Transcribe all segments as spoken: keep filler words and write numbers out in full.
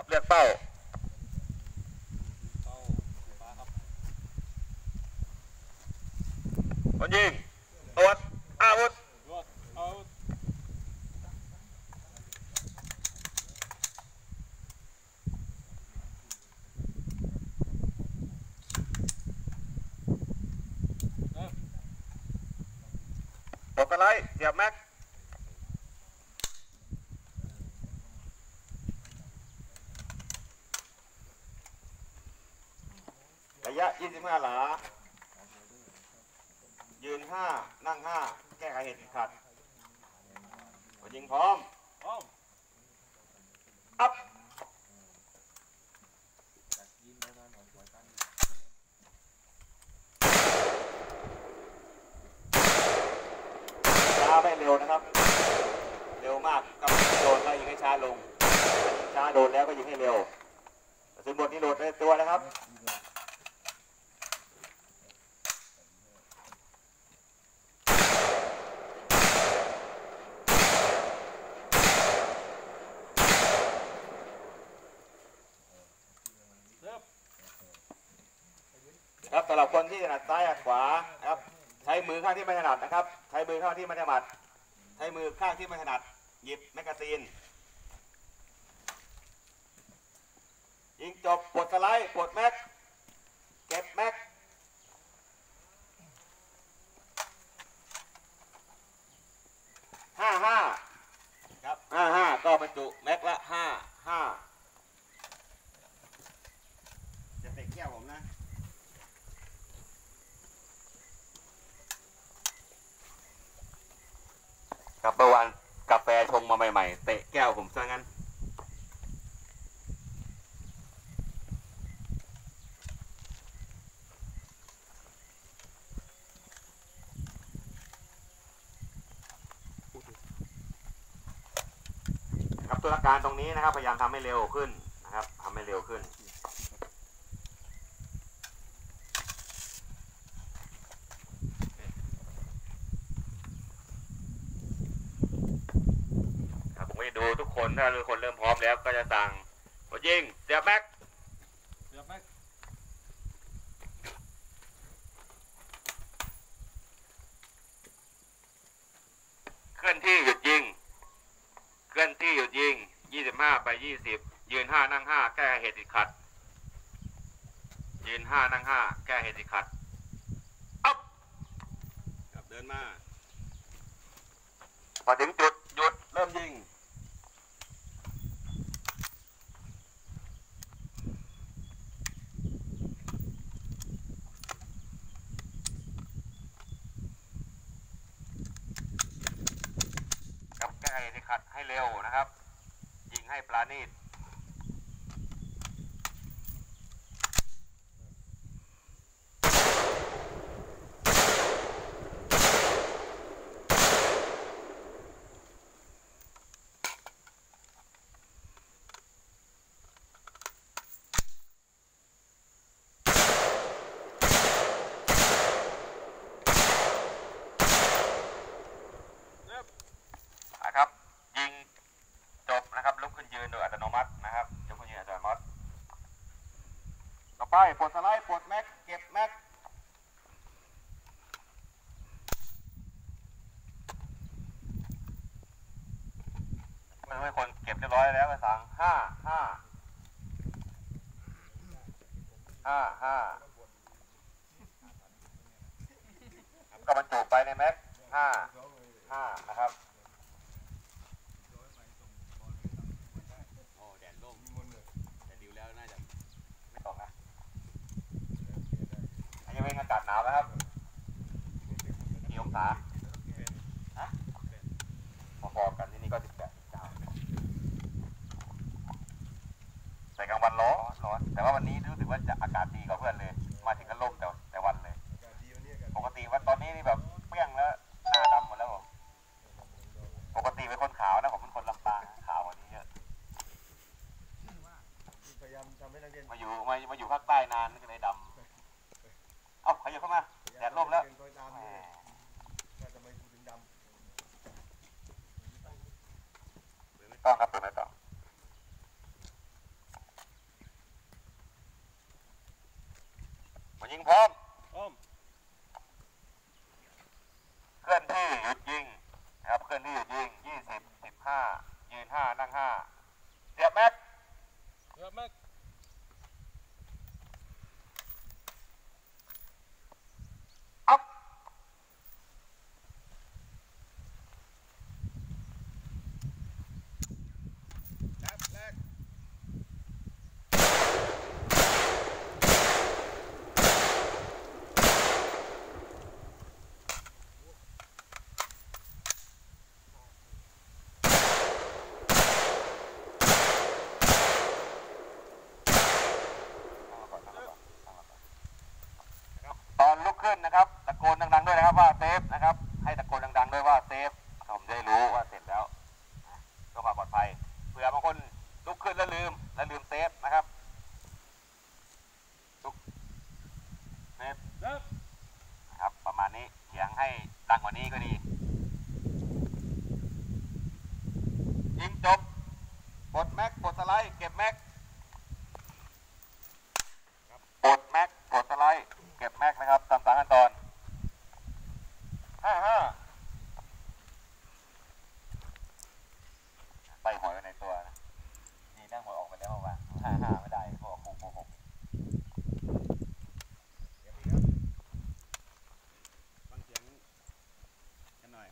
ครับเลือกเป้าคนยิงตรวจอาวุธตบสไลด์เสียบแม็กระยะยี่สิบห้าหลายืนห้านั่งห้าแก้ไขเหตุติดขัดยิงพร้อมอัพช้าไม่เร็วนะครับเร็วมากกับโดนก็ยิงให้ช้าลงช้าโดนแล้วก็ยิงให้เร็วซึ่งบทนี้โหลดในตัวนะครับครับสำหรับคนที่ถนัดซ้ายขวานะครับใช้มือข้างที่ไม่ถนัดนะครับใช้มือข้างที่ไม่ถนัดใช้มือข้างที่ไม่ถนัดหยิบแมกกาซีนยิงจบปลดสไลด์ปลดแม็กเก็บแม็กห้าห้าครับห้าห้าก็บรรจุแม็กละห้าห้าจะเตะแก้วผมนะครับเมื่อวานกาแฟชงมาใหม่ๆเตะแก้วผมซะงั้นครับตัวการตรงนี้นะครับพยายามทำให้เร็วขึ้นนะครับทำให้เร็วขึ้นดูทุกคนถ้าทุกคนเริ่มพร้อมแล้วก็จะสั่งกดยิงเสียบแม็กเสียบแม็กเคลื่อนที่หยุดยิงเคลื่อนที่หยุดยิงยี่สิบห้าไปยี่สิบยืนห้านั่งห้าแก้เหตุติดขัดยืนห้านั่งห้าแก้เหตุติดขัดอัพครับเดินมาพอถึงจุดหยุดเริ่มยิงแก้ให้ขัดให้เร็วนะครับยิงให้ปราณีตนะครับยิงจบนะครับลุกขึ้นยืนโดยอัตโนมัตินะครับลุกขึ้นยืนอัตโนมัติต่อไปปลดสไลด์ปลดแม็กเก็บแม็กเมื่อคนเก็บเรียบร้อยแล้วก็สั่งห้าห้าห้าห้าก็บรรจุไปในแม็กห้าห้านะครับเป็นอากาศหนาวนะครับกี่องศาฮะพอๆกันที่นี่ก็สิบแปดเก้าแต่กลางวันร้อนร้อนแต่ว่าวันนี้รู้สึกว่าจะอากาศดีกว่าเพื่อนเลยมาถึงก็ล่มแต่แต่วันเลยปกติว่าตอนนี้นี่แบบเปรี้ยงแล้วหน้าดำหมดแล้วผมปกติเป็นคนขาวนะผมเป็นคนลำปางขาวกว่านี้เยอะมาอยู่มามาอยู่ภาคใต้นานก็เลยดำเอ้าขยับเข้ามาแดดร่มแล้วไม่ต้องครับเปิดไม่ต้องยิงพร้อมพร้อมเคลื่อนที่หยุดยิงนะครับเคลื่อนที่หยุดยิงยี่สิบสิบห้ายืนห้านั่งห้าเสียบแม็กเสียบแม็กอัพแล็บแลกตอนลุกขึ้นนะครับตะโกนดังๆด้วยนะครับว่าเซฟนะครับให้ตะโกนดังๆด้วยว่าเซฟผมจะได้รู้ว่าเสร็จแล้วเพื่อความปลอดภัยเผื่อบางคนลุกขึ้นแล้วลืมแล้วลืมเซฟนะครับลุกเซฟเริ่มนะครับประมาณนี้เสียงให้ดังกว่านี้ก็ดียิงจบปลดแม็กปลดสไลด์เก็บแม็กปลดแม็กปลดสไลด์เก็บแม็กนะครับตามตามขั้นตอนห้าห้าใส่หัวไว้ในตัวนะนี่นั่งหัวออกไปแล้วเมื่อวานห้าห้าไม่ได้เพราะว่าครูโกหกเดี๋ยวอีกครับฟังเสียงกันหน่อย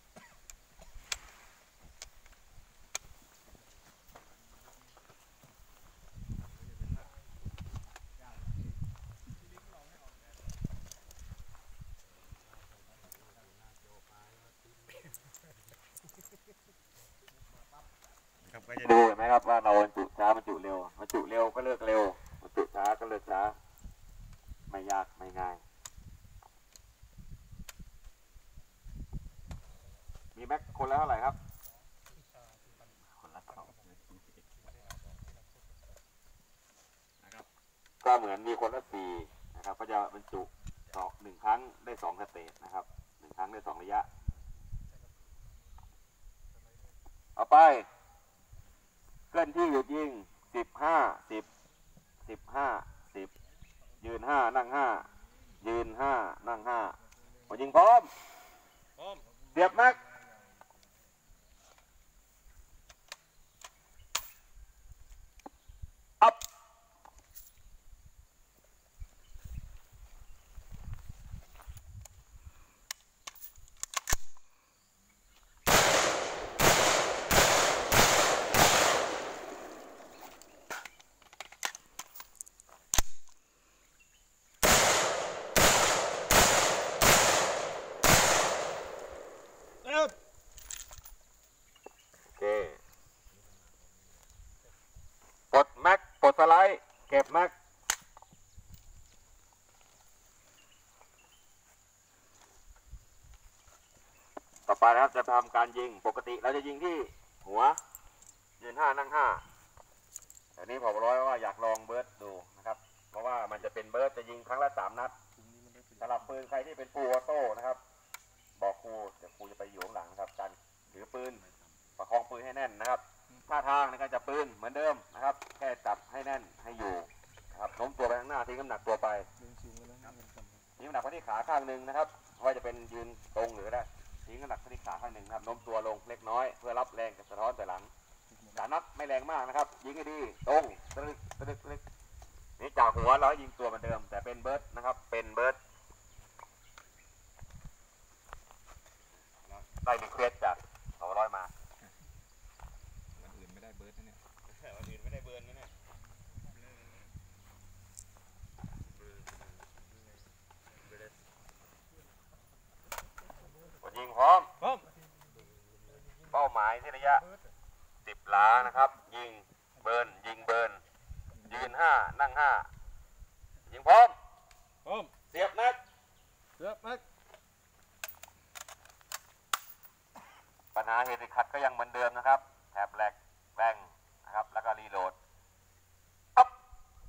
ครับก็จะดูเห็นไหมครับว่าเราบรรจุช้าบรรจุเร็วบรรจุเร็วก็เลิกเร็วบรรจุช้าก็เลิกช้าไม่ยากไม่ง่ายมีแม็กคนละเท่าไหร่ครับคนละสองนะครับก็เหมือนมีคนละสี่นะครับก็จะบรรจุสองหนึ่งครั้งได้สองสเตจนะครับหนึ่งครั้งได้สองระยะเอาไปเคลื่อนที่หยุดยิงสิบห้าสิบสิบห้าสิบยืนห้านั่งห้ายืนห้านั่งห้าพอยิงพร้อมพร้อมเสียบแม็กอัพเริ่มโอเคปลดแม็กปลดสไลด์เก็บแม็กต่อไปนะครับจะทำการยิงปกติเราจะยิงที่หัวยืนห้านั่งห้าแต่นี้ผมร้อยว่าอยากลองเบิร์ดดูนะครับเพราะว่ามันจะเป็นเบิร์ดจะยิงครั้งละสามนัดสำหรับปืนใครที่เป็นฟูลออโต้นะครับบอกครูเดี๋ยวครูจะไปอยู่ข้างหลังนะครับการถือปืนประคองปืนให้แน่นนะครับท่าทางในการจับปืนเหมือนเดิมนะครับแค่จับให้แน่นให้อยู่นะครับโน้มตัวไปข้างหน้าทิ้งน้ำหนักตัวไปทิ้งน้ำหนักไปที่ขาข้างหนึ่งนะครับว่าจะเป็นยืนตรงหรือได้ทิ้งน้ำหนักไปที่ขาข้างหนึ่งนะครับโน้มตัวลงเล็กน้อยเพื่อรับแรงจากสะท้อนแต่หลังสามนัดไม่แรงมากนะครับยิงให้ดีตรงตรึกตรึกตรึกนี่จากหัวเรายิงตัวเหมือนเดิมแต่เป็นเบิร์ดนะครับเป็นเบิร์ดได้รีเควสจากสองร้อยมาวันอื่นไม่ได้เบิร์ดนะเนี่ยวันอื่นไม่ได้เบิร์ดนะเนี่ยยิงพร้อมพร้อมเป้าหมายที่ระยะสิบหลานะครับยิงเบิร์นยิงเบิร์นยืนห้านั่งห้ายิงพร้อมพร้อมเสียบนัดเสียบแม็กปัญหาเหตุติดขัดก็ยังเหมือนเดิมนะครับแถบแหลกแรงนะครับแล้วก็รีโหลดอัพ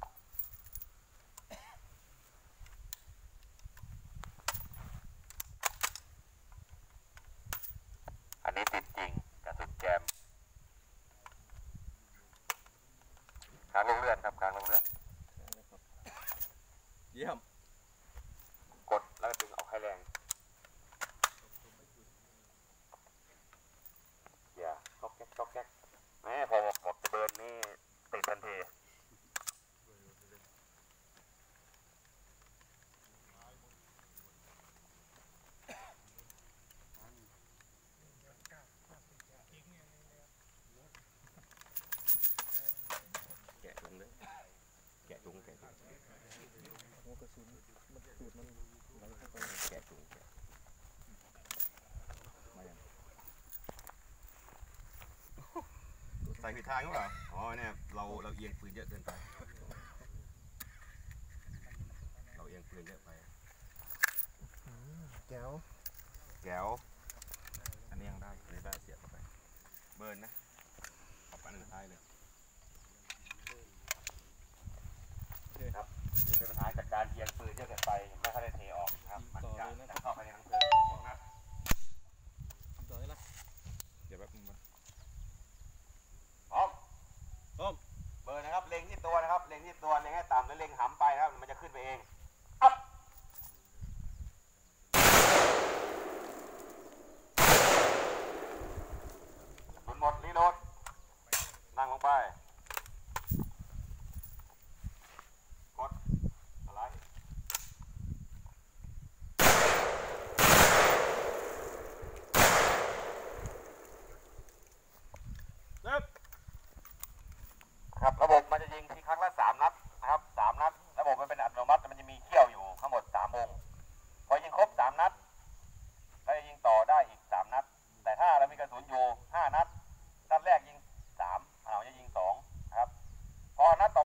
อันนี้ติดจริงกระสุนแจมค้างลงเลื่อนครับค้างลงเลื่อนเยี่ยมทันทีแกะถุงเลยแกะถุงแกะถุงหัวกระสุนมันสูดมันไหลเข้าไปแกะถุงแกะมาอย่างใส่ผิดทางหรือเปล่าอ๋อเนี่ยเราเราเอียงปืนเยอะเกินไปเราเอียงปืนเยอะไปแก้วแก้วอันนี้ยังได้อันนี้ได้เสียบเข้าไปเบิร์นนะขอบอันสุดท้ายเลยครับนี่เป็นปัญหาจากการเอียงปืนเยอะเกินไปไม่ค่อยได้เทออกครับมันจะเข้าไปในทั้งเพลิงสองนัดต่อเลยละเดี๋ยวแป๊บนึงมาพร้อมพร้อมเบิร์นนะครับเล็งที่ตัวนะครับเล็งที่ตัวเล็งให้ต่ำแล้วเล็งหำไปนะครับมันจะขึ้นไปเอง